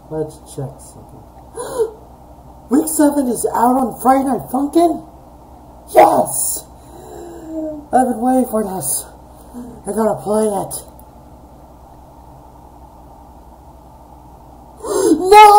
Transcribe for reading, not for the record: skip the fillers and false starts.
Let's check something. Week 7 is out on Friday Night Funkin'? Yes! I've been waiting for this. I gotta play it. No!